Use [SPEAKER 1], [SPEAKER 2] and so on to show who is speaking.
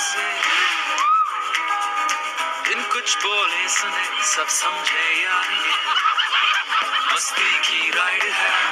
[SPEAKER 1] से इन कुछ बोले सुने सब समझे यार, ये मस्ती की राइड है।